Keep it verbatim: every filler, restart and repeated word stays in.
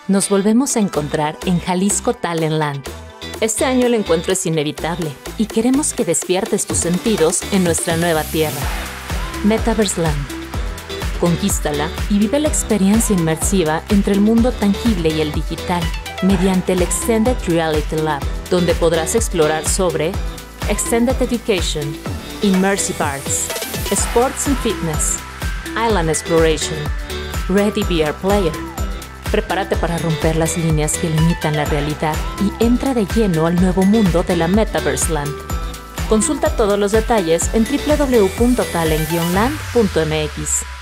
Nos volvemos a encontrar en Jalisco Talentland. Este año el encuentro es inevitable y queremos que despiertes tus sentidos en nuestra nueva tierra, Metaverse Land. Conquístala y vive la experiencia inmersiva entre el mundo tangible y el digital mediante el Extended Reality Lab, donde podrás explorar sobre Extended Education, Immersive Arts, Sports and Fitness, Island Exploration, Ready V R Player. Prepárate para romper las líneas que limitan la realidad y entra de lleno al nuevo mundo de la Metaverse Land. Consulta todos los detalles en w w w punto talent guion land punto m x.